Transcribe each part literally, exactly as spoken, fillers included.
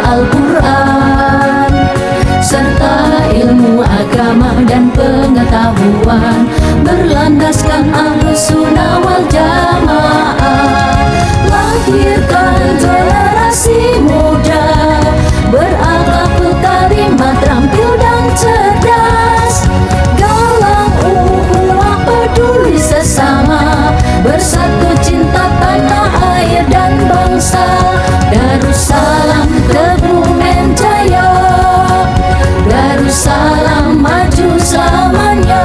Al-Quran serta ilmu agama dan pengetahuan, berlandaskan Ahlus Sunnah wal Jamaah. Lahirkan generasi muda berakhlakul karimah, terampil dan cerdas, galang ukhuwah peduli sesama, bersatu cinta tanah air dan bangsa. Darussalam Kebumen Jaya, Darussalam maju selamanya.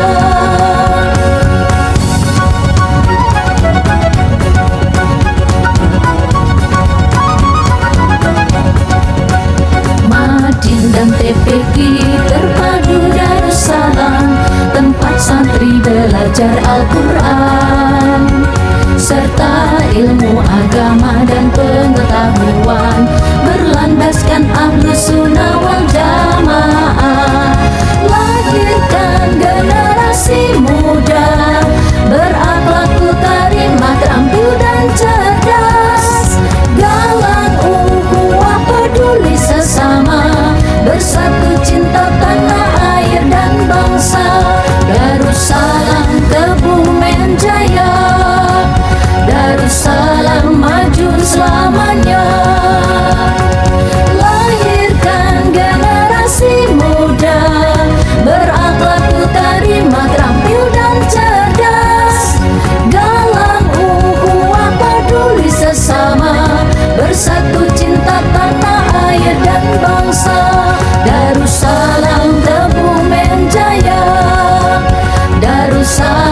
Madin dan T P Q terpadu Darussalam, tempat santri belajar Al-Quran serta ilmu agama dan pengetahuan, berlandaskan Ahlus Sunnah wal Jamaah. Lahirkan generasi muda berakhlakul karimah, terampil dan cerdas, galang ukhuwah peduli sesama, bersatu cinta tanah air dan bangsa. Darussalam Kebumen Jaya, Darussalam maju selamanya. Lahirkan generasi muda berakhlakul karimah, terampil dan cerdas, galang ukhuwah peduli sesama, bersatu cinta tanah air dan bangsa. Darussalam Kebumen Jaya, Darussalam